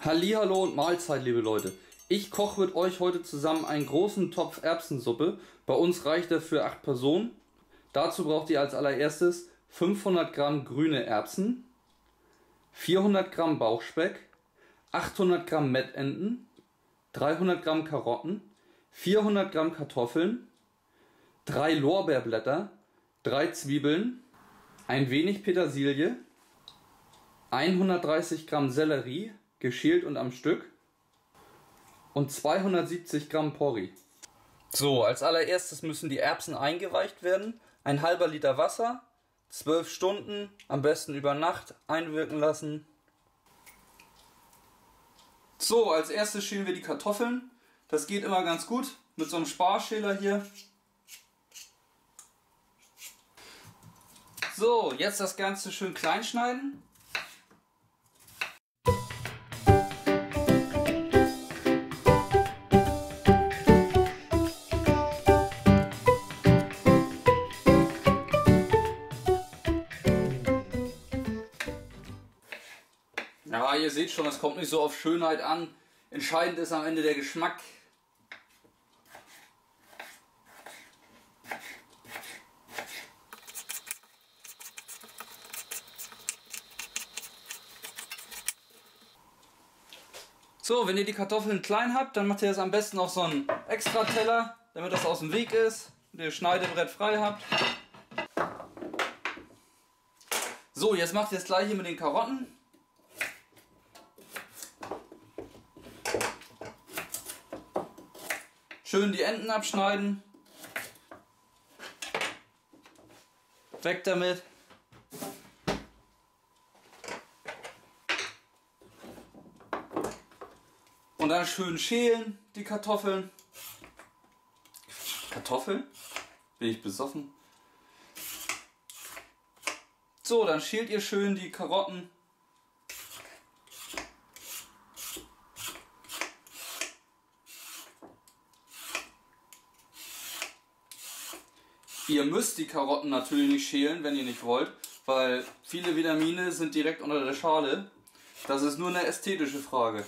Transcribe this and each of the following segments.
Hallihallo und Mahlzeit, liebe Leute. Ich koche mit euch heute zusammen einen großen Topf Erbsensuppe. Bei uns reicht er für 8 Personen. Dazu braucht ihr als allererstes 500 Gramm grüne Erbsen, 400 Gramm Bauchspeck, 800 Gramm Mettenten, 300 Gramm Karotten, 400 Gramm Kartoffeln, 3 Lorbeerblätter, 3 Zwiebeln, ein wenig Petersilie, 130 Gramm Sellerie, geschält und am Stück, und 270 Gramm Porree. So, als allererstes müssen die Erbsen eingeweicht werden. Ein halber Liter Wasser, 12 Stunden, am besten über Nacht einwirken lassen. So, als erstes schälen wir die Kartoffeln. Das geht immer ganz gut mit so einem Sparschäler hier. So, jetzt das Ganze schön klein schneiden. Ja, ihr seht schon, es kommt nicht so auf Schönheit an. Entscheidend ist am Ende der Geschmack. So, wenn ihr die Kartoffeln klein habt, dann macht ihr das am besten auf so einen Extra-Teller, damit das aus dem Weg ist und ihr Schneidebrett frei habt. So, jetzt macht ihr das gleiche mit den Karotten. Schön die Enden abschneiden. Weg damit. Und dann schön schälen die Kartoffeln. Kartoffeln? Bin ich besoffen? So, dann schält ihr schön die Karotten. Ihr müsst die Karotten natürlich nicht schälen, wenn ihr nicht wollt, weil viele Vitamine sind direkt unter der Schale. Das ist nur eine ästhetische Frage.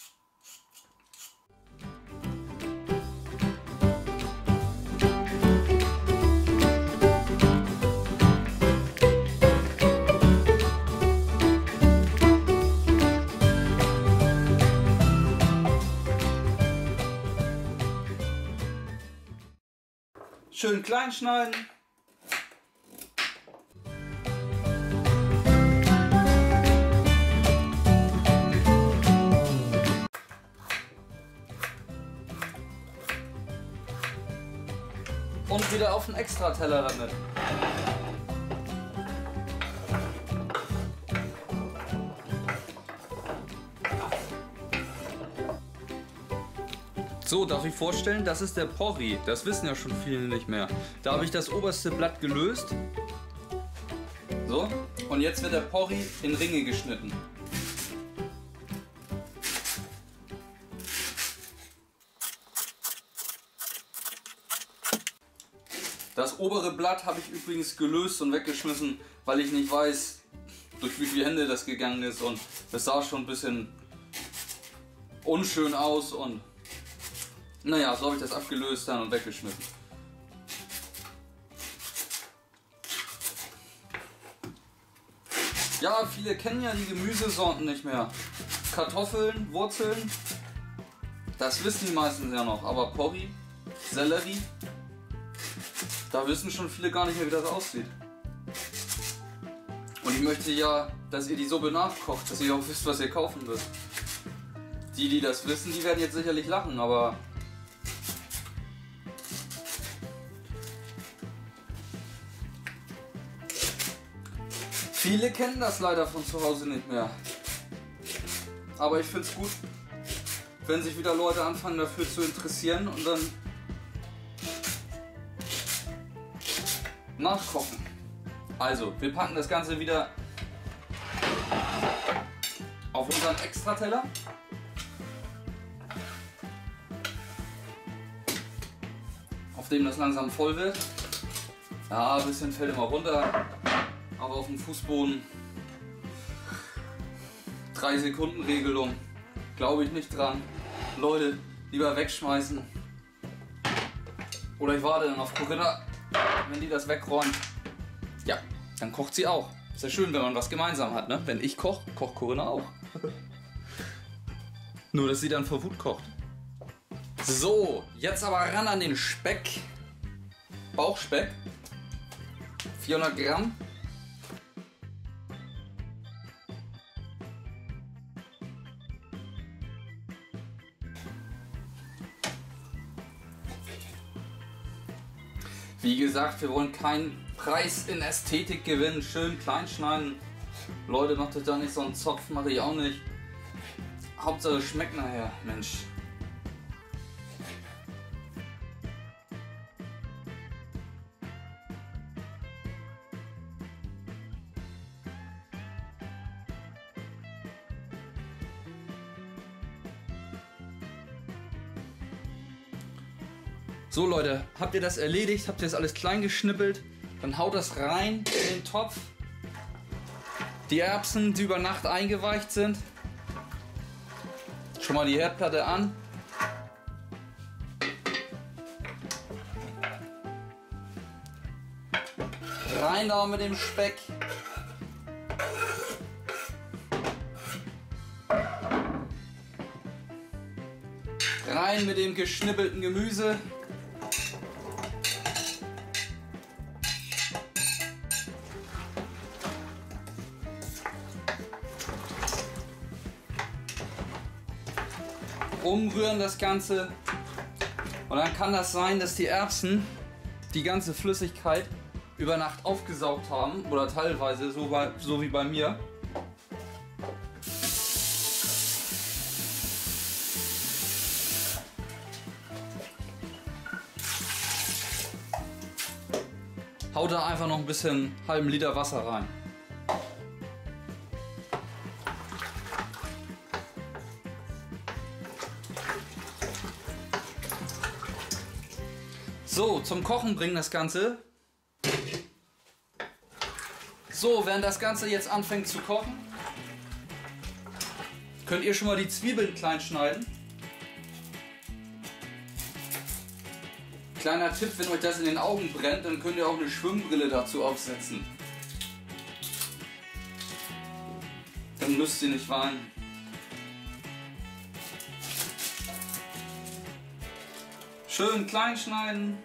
Schön klein schneiden. Und wieder auf einen Extra-Teller damit. So, darf ich vorstellen, das ist der Porree. Das wissen ja schon viele nicht mehr. Da habe ich das oberste Blatt gelöst. So, und jetzt wird der Porree in Ringe geschnitten. Das obere Blatt habe ich übrigens gelöst und weggeschmissen, weil ich nicht weiß, durch wie viele Hände das gegangen ist. Und das sah schon ein bisschen unschön aus und naja, so habe ich das abgelöst dann und weggeschmissen. Ja, viele kennen ja die Gemüsesorten nicht mehr. Kartoffeln, Wurzeln, das wissen die meisten ja noch. Aber Porree, Sellerie, da wissen schon viele gar nicht mehr, wie das aussieht. Und ich möchte ja, dass ihr die Suppe nachkocht, dass ihr auch wisst, was ihr kaufen müsst. Die das wissen, die werden jetzt sicherlich lachen, aber viele kennen das leider von zu Hause nicht mehr. Aber ich finde es gut, wenn sich wieder Leute anfangen dafür zu interessieren und dann nachkochen. Also, wir packen das Ganze wieder auf unseren Extrateller. Auf dem das langsam voll wird. Ja, ein bisschen fällt immer runter. Aber auf dem Fußboden 3 Sekunden Regelung Glaube ich nicht dran. Leute, lieber wegschmeißen. Oder ich warte dann auf Corinna, wenn die das wegräumt. Ja, dann kocht sie auch. Ist ja schön, wenn man was gemeinsam hat, ne? Wenn ich koche, kocht Corinna auch. Nur, dass sie dann vor Wut kocht. So, jetzt aber ran an den Speck. Bauchspeck. 400 Gramm. Wie gesagt, wir wollen keinen Preis in Ästhetik gewinnen. Schön klein schneiden. Leute, macht euch da nicht so einen Zopf, mache ich auch nicht. Hauptsache schmeckt nachher, Mensch. So Leute, habt ihr das erledigt? Habt ihr das alles klein geschnippelt? Dann haut das rein in den Topf. Die Erbsen, die über Nacht eingeweicht sind. Schon mal die Herdplatte an. Rein da mit dem Speck. Rein mit dem geschnippelten Gemüse. Umrühren das Ganze und dann kann das sein, dass die Erbsen die ganze Flüssigkeit über Nacht aufgesaugt haben oder teilweise so wie bei mir. Haut da einfach noch ein bisschen halben Liter Wasser rein. So, zum Kochen bringen das Ganze. So, während das Ganze jetzt anfängt zu kochen, könnt ihr schon mal die Zwiebeln klein schneiden. Kleiner Tipp, wenn euch das in den Augen brennt, dann könnt ihr auch eine Schwimmbrille dazu aufsetzen. Dann müsst ihr nicht weinen. Schön klein schneiden.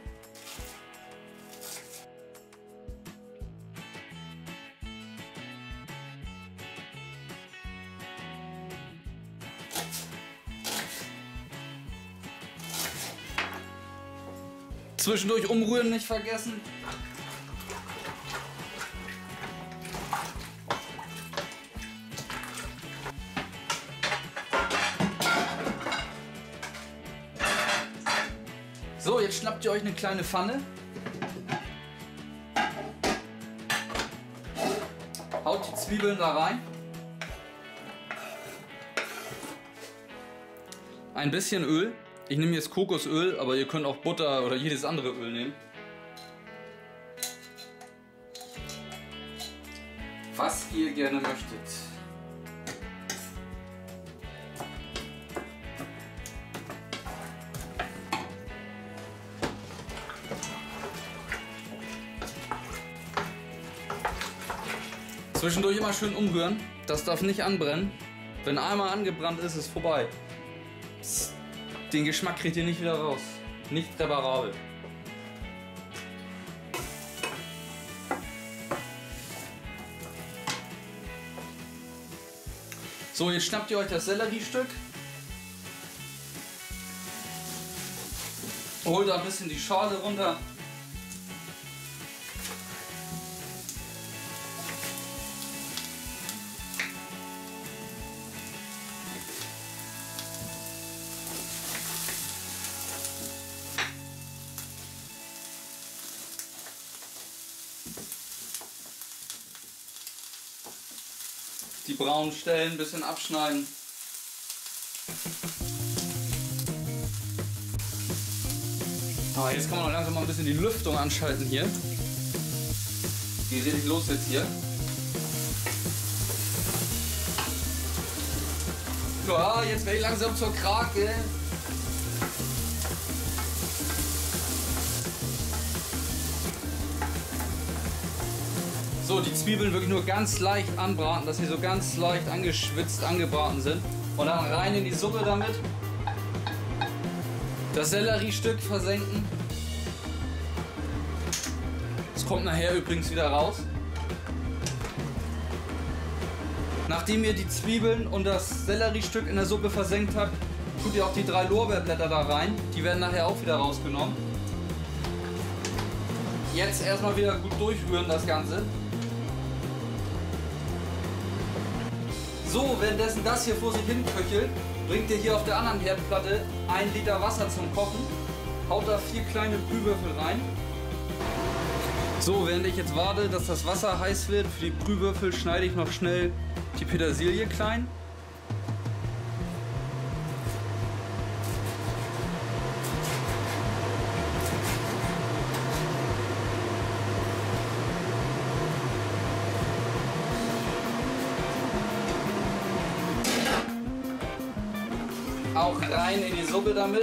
Zwischendurch umrühren nicht vergessen. So, jetzt schnappt ihr euch eine kleine Pfanne. Haut die Zwiebeln da rein. Ein bisschen Öl. Ich nehme jetzt Kokosöl, aber ihr könnt auch Butter oder jedes andere Öl nehmen. Was ihr gerne möchtet. Zwischendurch immer schön umrühren. Das darf nicht anbrennen. Wenn einmal angebrannt ist, ist vorbei. Den Geschmack kriegt ihr nicht wieder raus. Nicht reparabel. So, jetzt schnappt ihr euch das Selleriestück. Holt da ein bisschen die Schale runter. Die braunen Stellen ein bisschen abschneiden. Ah, jetzt kann man langsam mal ein bisschen die Lüftung anschalten hier. Geht richtig los jetzt hier. Ja, jetzt werde ich langsam zur Krake. So, die Zwiebeln wirklich nur ganz leicht anbraten, dass sie so ganz leicht angeschwitzt, angebraten sind. Und dann rein in die Suppe damit. Das Selleriestück versenken. Das kommt nachher übrigens wieder raus. Nachdem ihr die Zwiebeln und das Selleriestück in der Suppe versenkt habt, tut ihr auch die 3 Lorbeerblätter da rein. Die werden nachher auch wieder rausgenommen. Jetzt erstmal wieder gut durchrühren das Ganze. So, währenddessen das hier vor sich hin köchelt, bringt ihr hier auf der anderen Herdplatte 1 Liter Wasser zum Kochen. Haut da 4 kleine Brühwürfel rein. So, während ich jetzt warte, dass das Wasser heiß wird, für die Brühwürfel schneide ich noch schnell die Petersilie klein. Auch rein in die Suppe damit.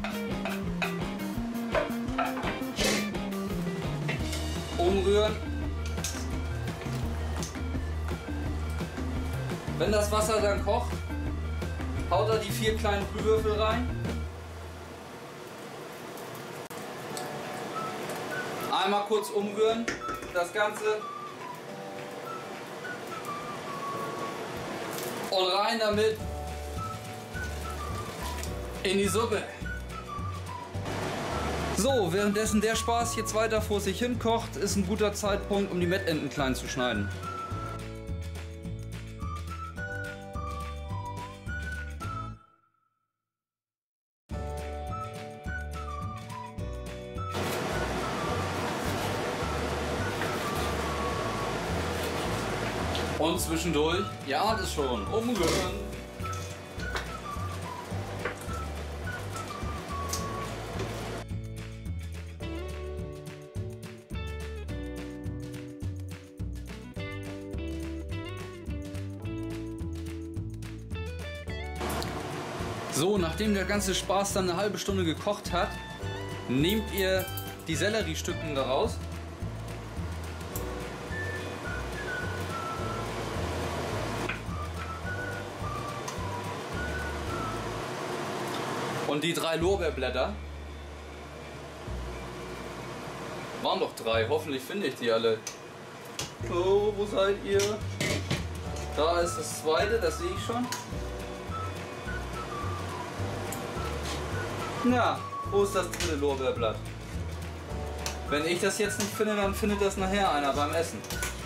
Umrühren. Wenn das Wasser dann kocht, haut da die 4 kleinen Brühwürfel rein. Einmal kurz umrühren, das Ganze. Und rein damit in die Suppe. So, währenddessen der Spaß jetzt weiter vor sich hin kocht, ist ein guter Zeitpunkt, um die Mettenten klein zu schneiden. Und zwischendurch, ja, das schon, umrühren. So, nachdem der ganze Spaß dann eine halbe Stunde gekocht hat, nehmt ihr die Selleriestücken daraus. Und die 3 Lorbeerblätter. Waren doch 3, hoffentlich finde ich die alle. Oh, wo seid ihr? Da ist das zweite, das sehe ich schon. Na, wo ist das 3. Lorbeerblatt? Wenn ich das jetzt nicht finde, dann findet das nachher einer beim Essen.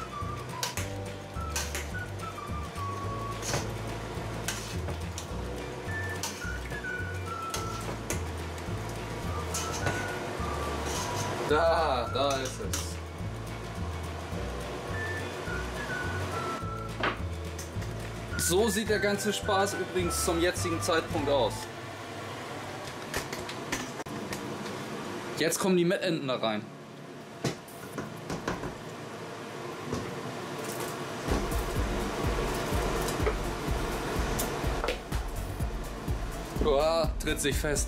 Da ist es. So sieht der ganze Spaß übrigens zum jetzigen Zeitpunkt aus. Jetzt kommen die Mettenten da rein. Uah, tritt sich fest.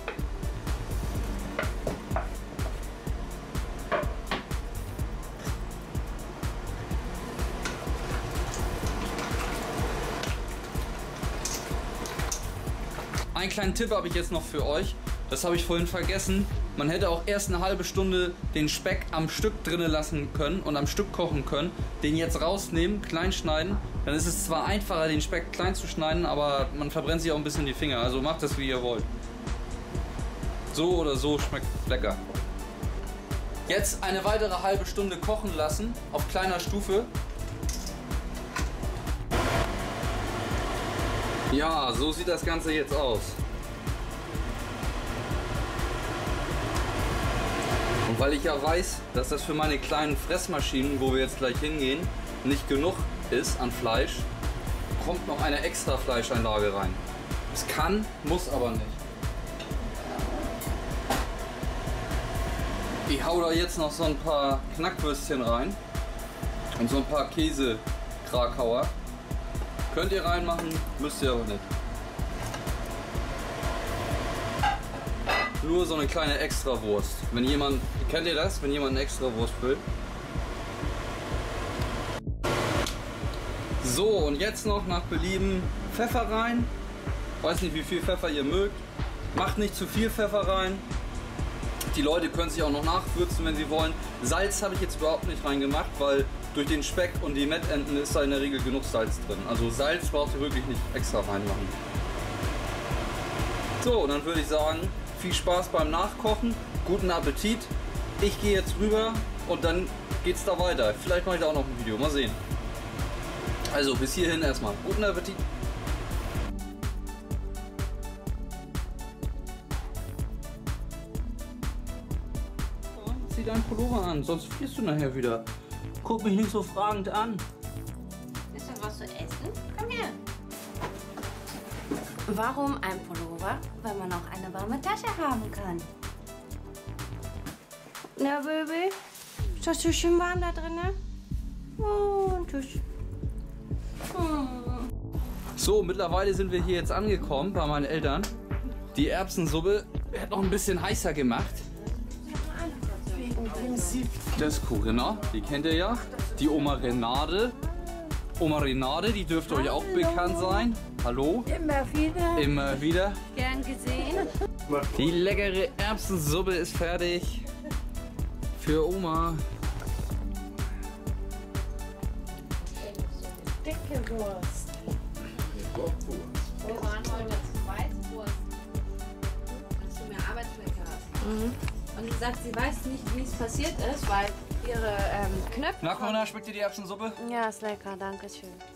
Einen kleinen Tipp habe ich jetzt noch für euch. Das habe ich vorhin vergessen. Man hätte auch erst eine halbe Stunde den Speck am Stück drinnen lassen können und am Stück kochen können. Den jetzt rausnehmen, klein schneiden. Dann ist es zwar einfacher, den Speck klein zu schneiden, aber man verbrennt sich auch ein bisschen die Finger. Also macht das, wie ihr wollt. So oder so schmeckt lecker. Jetzt eine weitere halbe Stunde kochen lassen auf kleiner Stufe. Ja, so sieht das Ganze jetzt aus. Und weil ich ja weiß, dass das für meine kleinen Fressmaschinen, wo wir jetzt gleich hingehen, nicht genug ist an Fleisch, kommt noch eine extra Fleischeinlage rein. Es kann, muss aber nicht. Ich hau da jetzt noch so ein paar Knackwürstchen rein und so ein paar Käse-Krakauer. Könnt ihr reinmachen, müsst ihr aber nicht. nur so eine kleine Extrawurst. Wenn jemand, kennt ihr das? Wenn jemand eine Extrawurst will? So, und jetzt noch nach Belieben Pfeffer rein. Weiß nicht, wie viel Pfeffer ihr mögt. Macht nicht zu viel Pfeffer rein. Die Leute können sich auch noch nachwürzen, wenn sie wollen. Salz habe ich jetzt überhaupt nicht reingemacht, weil durch den Speck und die Mettenten ist da in der Regel genug Salz drin. Also Salz braucht ihr wirklich nicht extra reinmachen. So, und dann würde ich sagen, viel Spaß beim Nachkochen, guten Appetit. Ich gehe jetzt rüber und dann geht's da weiter. Vielleicht mache ich da auch noch ein Video, mal sehen. Also bis hierhin erstmal. Guten Appetit. Zieh deinen Pullover an, sonst frierst du nachher wieder. Guck mich nicht so fragend an. Ist das was zu essen? Komm her. Warum ein Pullover, wenn man auch eine warme Tasche haben kann? Na, Baby? Ist das so schön warm da drin? Oh, ein Tisch. So, mittlerweile sind wir hier jetzt angekommen bei meinen Eltern. Die Erbsensuppe wird noch ein bisschen heißer gemacht. Das ist cool, genau. Die kennt ihr ja. Die Oma Renate. Oma Renate, die dürfte euch auch bekannt sein. Hallo. Immer wieder. Immer wieder. Gern gesehen. Die leckere Erbsensuppe ist fertig. Für Oma. Dicke Wurst. Wir waren heute zu Weißwurst. Dass du mehr Arbeitsplätze hast. Und sie sagt, sie weiß nicht, wie es passiert ist, weil ihre Knöpfe... Na, Corinna, schmeckt dir die Erbsensuppe? Ja, ist lecker, danke schön.